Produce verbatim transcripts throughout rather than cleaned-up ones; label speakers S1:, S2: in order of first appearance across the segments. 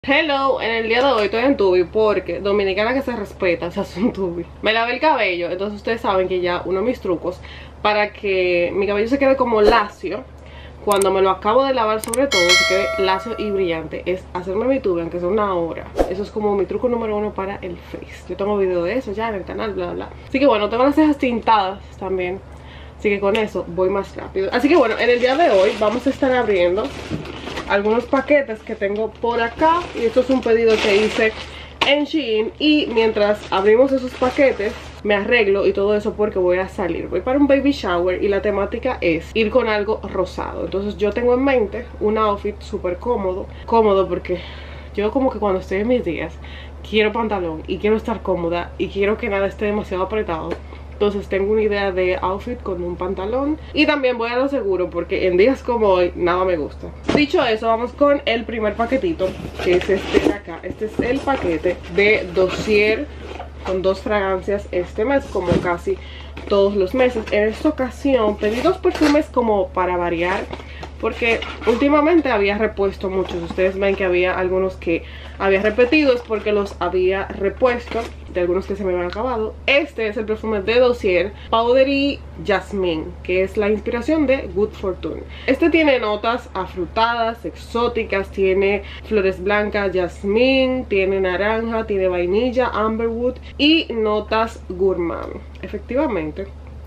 S1: Hello, en el día de hoy estoy en tubi porque dominicana que se respeta se hace un tubi. Me lavé el cabello, entonces ustedes saben que ya uno de mis trucos para que mi cabello se quede como lacio, cuando me lo acabo de lavar sobre todo, se quede lacio y brillante, es hacerme mi tubi, aunque sea una hora. Eso es como mi truco número uno para el face. Yo tengo video de eso ya en el canal, bla bla. Así que bueno, tengo las cejas tintadas también, así que con eso voy más rápido. Así que bueno, en el día de hoy vamos a estar abriendo algunos paquetes que tengo por acá. Y esto es un pedido que hice en Shein. Y mientras abrimos esos paquetes me arreglo y todo eso porque voy a salir. Voy para un baby shower y la temática es ir con algo rosado. Entonces yo tengo en mente un outfit súper cómodo. Cómodo porque yo como que cuando estoy en mis días quiero pantalón y quiero estar cómoda y quiero que nada esté demasiado apretado. Entonces tengo una idea de outfit con un pantalón. Y también voy a lo seguro porque en días como hoy nada me gusta. Dicho eso, vamos con el primer paquetito, que es este de acá. Este es el paquete de Dossier con dos fragancias este mes, como casi todos los meses. En esta ocasión pedí dos perfumes como para variar, porque últimamente había repuesto muchos. Ustedes ven que había algunos que había repetido, es porque los había repuesto de algunos que se me habían acabado. Este es el perfume de Dossier Powdery Jasmine, que es la inspiración de Good Fortune. Este tiene notas afrutadas, exóticas, tiene flores blancas, jazmín, tiene naranja, tiene vainilla, amberwood y notas gourmand. Efectivamente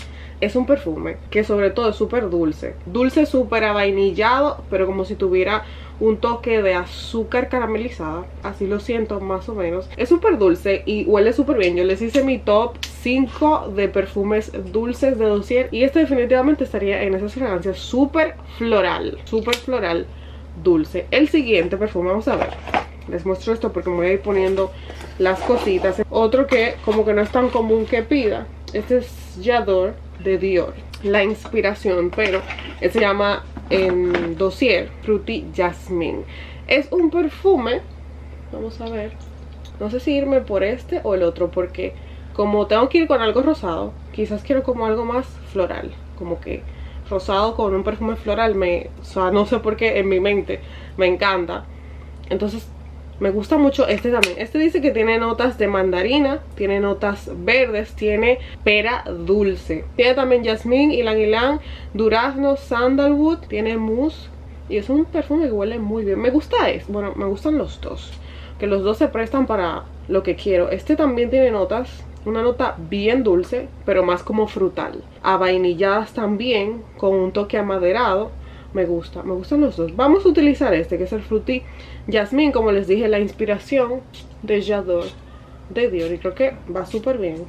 S1: es un perfume que sobre todo es súper dulce. Dulce súper avainillado, pero como si tuviera un toque de azúcar caramelizada. Así lo siento más o menos. Es súper dulce y huele súper bien. Yo les hice mi top cinco de perfumes dulces de Dossier y este definitivamente estaría en esas fragancias. Súper floral, súper floral, dulce. El siguiente perfume, vamos a ver. Les muestro esto porque me voy a ir poniendo las cositas. Otro que como que no es tan común que pida. Este es J'adore de Dior, la inspiración, pero él se llama en Dossier Fruity Jasmine. Es un perfume, vamos a ver, no sé si irme por este o el otro, porque como tengo que ir con algo rosado, quizás quiero como algo más floral, como que rosado con un perfume floral, me, o sea, no sé por qué en mi mente me encanta. Entonces me gusta mucho este también. Este dice que tiene notas de mandarina, tiene notas verdes, tiene pera dulce. Tiene también jazmín, ylang ylang, durazno, sandalwood, tiene mousse. Y es un perfume que huele muy bien. Me gusta este, bueno, me gustan los dos, que los dos se prestan para lo que quiero. Este también tiene notas, una nota bien dulce, pero más como frutal. Avainilladas también, con un toque amaderado. Me gusta, me gustan los dos. Vamos a utilizar este, que es el Fruity Jasmine, como les dije, la inspiración de J'adore de Dior. Y creo que va súper bien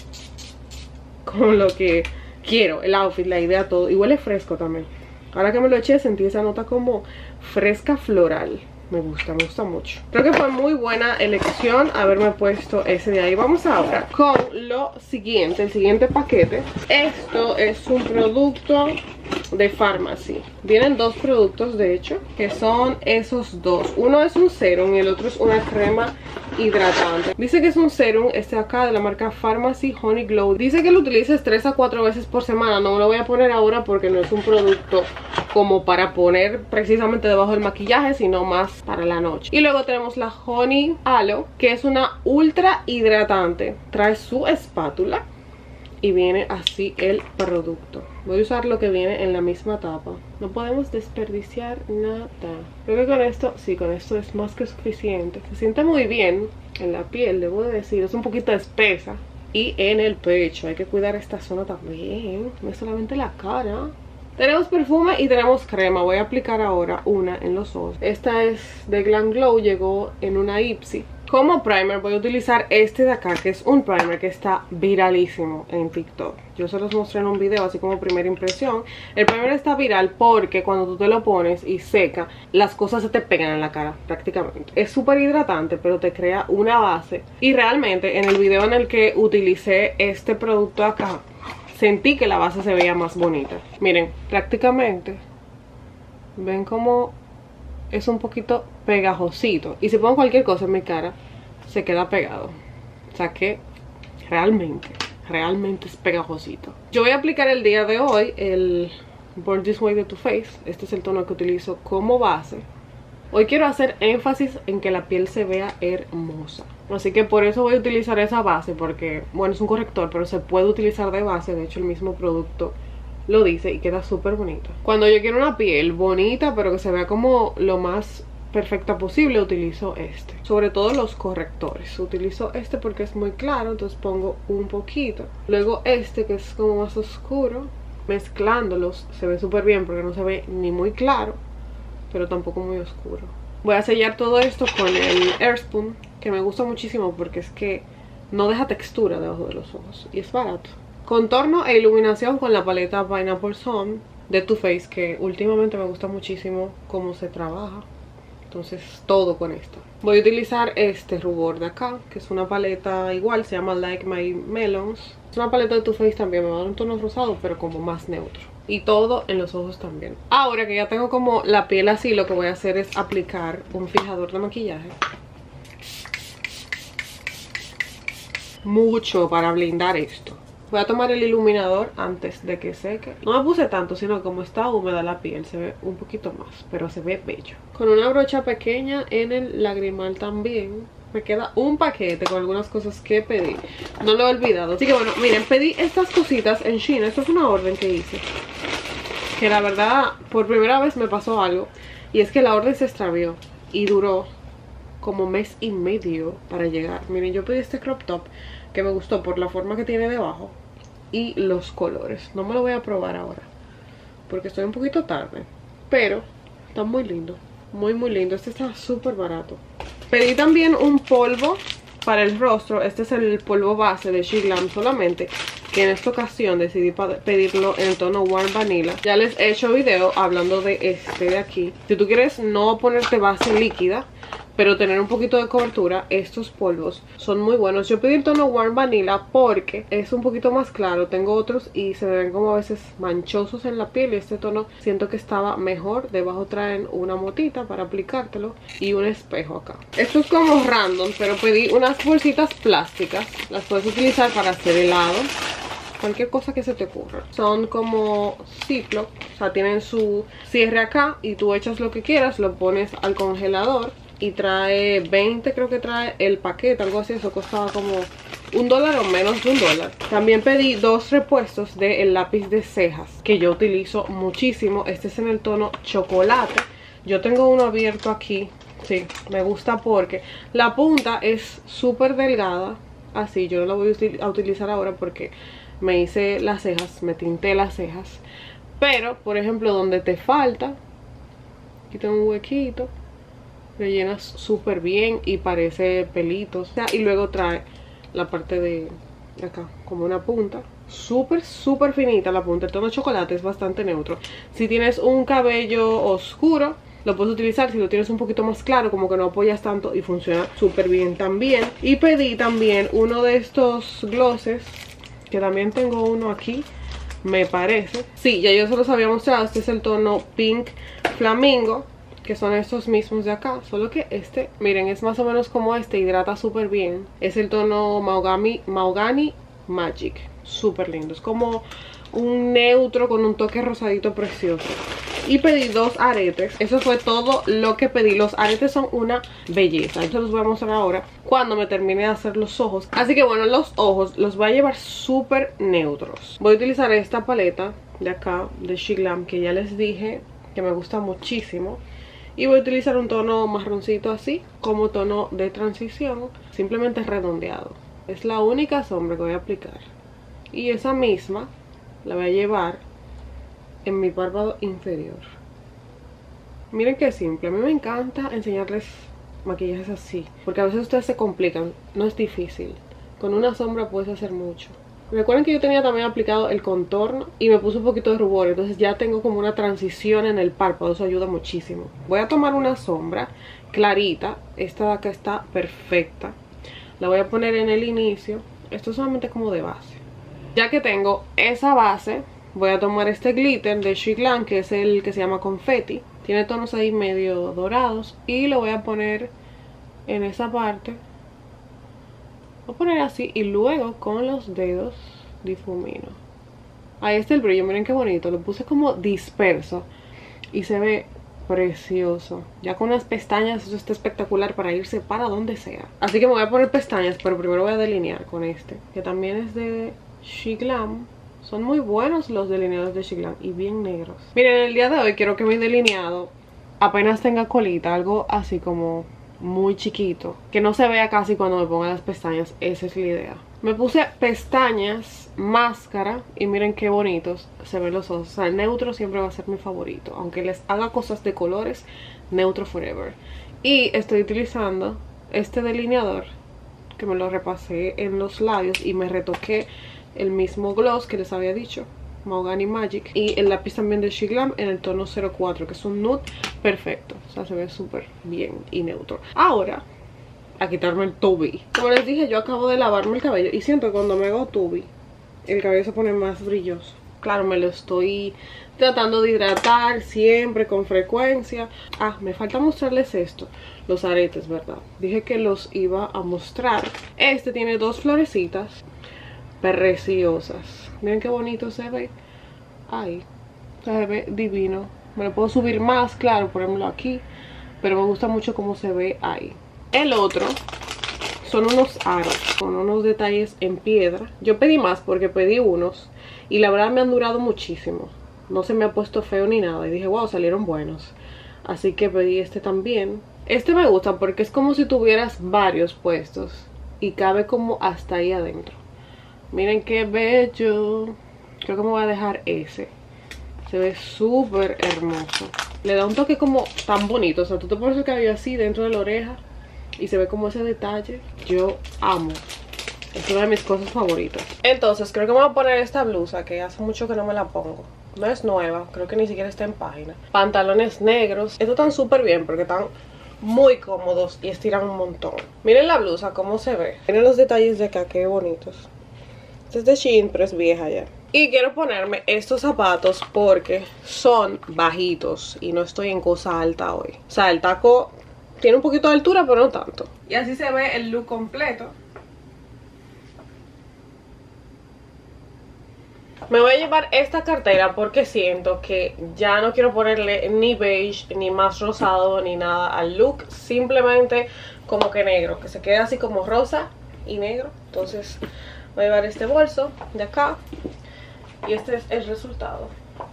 S1: con lo que quiero, el outfit, la idea, todo. Y huele fresco también. Ahora que me lo eché, sentí esa nota como fresca floral. Me gusta, me gusta mucho. Creo que fue muy buena elección haberme puesto ese de ahí. Vamos ahora con lo siguiente, el siguiente paquete. Esto es un producto de Farmacy. Vienen dos productos de hecho, que son esos dos. Uno es un serum y el otro es una crema hidratante. Dice que es un serum, este de acá de la marca Farmacy Honey Glow. Dice que lo utilices tres a cuatro veces por semana. No me lo voy a poner ahora porque no es un producto como para poner precisamente debajo del maquillaje, sino más para la noche. Y luego tenemos la Honey Aloe, que es una ultra hidratante. Trae su espátula y viene así el producto. Voy a usar lo que viene en la misma tapa. No podemos desperdiciar nada. Creo que con esto, sí, con esto es más que suficiente. Se siente muy bien en la piel, debo de decir. Es un poquito espesa. Y en el pecho, hay que cuidar esta zona también. No es solamente la cara. Tenemos perfume y tenemos crema. Voy a aplicar ahora una en los ojos. Esta es de Glam Glow, llegó en una Ipsy. Como primer voy a utilizar este de acá, que es un primer que está viralísimo en TikTok. Yo se los mostré en un video así como primera impresión. El primer está viral porque cuando tú te lo pones y seca, las cosas se te pegan en la cara prácticamente. Es súper hidratante, pero te crea una base. Y realmente en el video en el que utilicé este producto acá, sentí que la base se veía más bonita. Miren, prácticamente ven como es un poquito pegajosito. Y si pongo cualquier cosa en mi cara, se queda pegado. O sea que realmente, realmente es pegajosito. Yo voy a aplicar el día de hoy el Born This Way de Too Faced. Este es el tono que utilizo como base. Hoy quiero hacer énfasis en que la piel se vea hermosa. Así que por eso voy a utilizar esa base, porque, bueno, es un corrector, pero se puede utilizar de base. De hecho, el mismo producto lo dice y queda súper bonita. Cuando yo quiero una piel bonita, pero que se vea como lo más perfecta posible, utilizo este. Sobre todo los correctores. Utilizo este porque es muy claro, entonces pongo un poquito. Luego este, que es como más oscuro. Mezclándolos se ve súper bien porque no se ve ni muy claro, pero tampoco muy oscuro. Voy a sellar todo esto con el Airspun, que me gusta muchísimo porque es que no deja textura debajo de los ojos y es barato. Contorno e iluminación con la paleta Pineapple Sun de Too Faced, que últimamente me gusta muchísimo cómo se trabaja. Entonces todo con esto. Voy a utilizar este rubor de acá, que es una paleta igual, se llama Like My Melons. Es una paleta de Too Faced también, me va a dar un tono rosado, pero como más neutro. Y todo en los ojos también. Ahora que ya tengo como la piel así, lo que voy a hacer es aplicar un fijador de maquillaje. Mucho para blindar esto. Voy a tomar el iluminador antes de que seque. No me puse tanto, sino como está húmeda la piel, se ve un poquito más, pero se ve bello. Con una brocha pequeña en el lagrimal también. Me queda un paquete con algunas cosas que pedí. No lo he olvidado. Así que bueno, miren, pedí estas cositas en Shein. Esto fue una orden que hice. Que la verdad, por primera vez me pasó algo. Y es que la orden se extravió. Y duró como mes y medio para llegar. Miren, yo pedí este crop top que me gustó por la forma que tiene debajo y los colores. No me lo voy a probar ahora porque estoy un poquito tarde, pero está muy lindo, muy muy lindo. Este está súper barato. Pedí también un polvo para el rostro. Este es el polvo base de She Glam solamente, que en esta ocasión decidí pedirlo en el tono Warm Vanilla. Ya les he hecho video hablando de este de aquí. Si tú quieres no ponerte base líquida, pero tener un poquito de cobertura, estos polvos son muy buenos. Yo pedí el tono Warm Vanilla porque es un poquito más claro. Tengo otros y se me ven como a veces manchosos en la piel. Y este tono siento que estaba mejor. Debajo traen una motita para aplicártelo y un espejo acá. Esto es como random, pero pedí unas bolsitas plásticas. Las puedes utilizar para hacer helado, cualquier cosa que se te ocurra. Son como Ziploc, o sea, tienen su cierre acá y tú echas lo que quieras, lo pones al congelador. Y trae veinte, creo que trae el paquete, algo así. Eso costaba como un dólar o menos de un dólar. También pedí dos repuestos del lápiz de cejas, que yo utilizo muchísimo. Este es en el tono chocolate. Yo tengo uno abierto aquí. Sí, me gusta porque la punta es súper delgada. Así, yo no la voy a utilizar ahora porque me hice las cejas, me tinté las cejas. Pero, por ejemplo, donde te falta, aquí tengo un huequito, rellenas súper bien y parece pelitos. Y luego trae la parte de acá, como una punta. Súper, súper finita la punta. El tono chocolate es bastante neutro. Si tienes un cabello oscuro, lo puedes utilizar. Si lo tienes un poquito más claro, como que no apoyas tanto, y funciona súper bien también. Y pedí también uno de estos glosses, que también tengo uno aquí, me parece. Sí, ya yo se los había mostrado. Este es el tono Pink Flamingo, que son estos mismos de acá, solo que este, miren, es más o menos como este, hidrata súper bien. Es el tono Mahogany, Mahogany Magic, súper lindo. Es como un neutro con un toque rosadito precioso. Y pedí dos aretes. Eso fue todo lo que pedí. Los aretes son una belleza. Yo se los voy a mostrar ahora cuando me termine de hacer los ojos. Así que bueno, los ojos los voy a llevar súper neutros. Voy a utilizar esta paleta de acá, de She Glam, que ya les dije que me gusta muchísimo. Y voy a utilizar un tono marroncito así, como tono de transición, simplemente redondeado. Es la única sombra que voy a aplicar. Y esa misma la voy a llevar en mi párpado inferior. Miren qué simple. A mí me encanta enseñarles maquillajes así, porque a veces ustedes se complican. No es difícil. Con una sombra puedes hacer mucho. Recuerden que yo tenía también aplicado el contorno y me puse un poquito de rubor, entonces ya tengo como una transición en el párpado, eso ayuda muchísimo. Voy a tomar una sombra clarita, esta de acá está perfecta. La voy a poner en el inicio, esto es solamente como de base. Ya que tengo esa base, voy a tomar este glitter de She Glam, que es el que se llama Confetti. Tiene tonos ahí medio dorados y lo voy a poner en esa parte. Voy a poner así y luego con los dedos difumino. Ahí está el brillo, miren qué bonito. Lo puse como disperso y se ve precioso. Ya con unas pestañas eso está espectacular para irse para donde sea. Así que me voy a poner pestañas, pero primero voy a delinear con este, que también es de SheGlam. Son muy buenos los delineados de SheGlam y bien negros. Miren, el día de hoy quiero que mi delineado apenas tenga colita, algo así como muy chiquito, que no se vea casi cuando me ponga las pestañas. Esa es la idea. Me puse pestañas, máscara y miren qué bonitos se ven los ojos. O sea, el neutro siempre va a ser mi favorito, aunque les haga cosas de colores, neutro forever. Y estoy utilizando este delineador que me lo repasé en los labios y me retoqué el mismo gloss que les había dicho, Mahogany Magic, y el lápiz también de SheGlam en el tono cero cuatro, que es un nude perfecto. O sea, se ve súper bien y neutro. Ahora a quitarme el tubi. Como les dije, yo acabo de lavarme el cabello y siento que cuando me hago tubi el cabello se pone más brilloso. Claro, me lo estoy tratando de hidratar siempre, con frecuencia. Ah, me falta mostrarles esto, los aretes, ¿verdad? Dije que los iba a mostrar. Este tiene dos florecitas preciosas. Miren qué bonito se ve. Ay, se ve divino. Me lo puedo subir más, claro, ponerlo aquí, pero me gusta mucho cómo se ve ahí. El otro son unos aros con unos detalles en piedra. Yo pedí más porque pedí unos y la verdad me han durado muchísimo. No se me ha puesto feo ni nada y dije, wow, salieron buenos. Así que pedí este también. Este me gusta porque es como si tuvieras varios puestos y cabe como hasta ahí adentro. Miren qué bello. Creo que me voy a dejar ese. Se ve súper hermoso. Le da un toque como tan bonito. O sea, tú te pones el cabello así dentro de la oreja y se ve como ese detalle. Yo amo. Es una de mis cosas favoritas. Entonces creo que me voy a poner esta blusa, que hace mucho que no me la pongo. No es nueva, creo que ni siquiera está en página. Pantalones negros. Estos están súper bien porque están muy cómodos y estiran un montón. Miren la blusa cómo se ve. Miren los detalles de acá, qué bonitos. Este es de Shein, pero es vieja ya. Y quiero ponerme estos zapatos porque son bajitos y no estoy en cosa alta hoy. O sea, el taco tiene un poquito de altura, pero no tanto. Y así se ve el look completo. Me voy a llevar esta cartera porque siento que ya no quiero ponerle ni beige, ni más rosado, ni nada al look. Simplemente como que negro, que se quede así como rosa y negro. Entonces voy a llevar este bolso de acá y este es el resultado.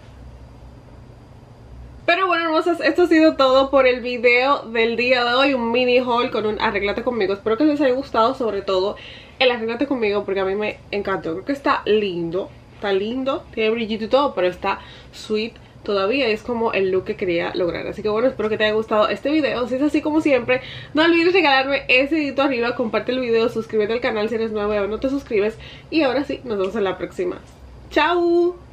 S1: Pero bueno, hermosas, esto ha sido todo por el video del día de hoy. Un mini haul con un arréglate conmigo. Espero que les haya gustado, sobre todo el arréglate conmigo, porque a mí me encantó. Creo que está lindo, está lindo, tiene brillito y todo, pero está sweet todavía. Es como el look que quería lograr. Así que bueno, espero que te haya gustado este video. Si es así, como siempre, no olvides regalarme ese dedito arriba, comparte el video, suscríbete al canal si eres nuevo y aún no te suscribes. Y ahora sí, nos vemos en la próxima. ¡Chao!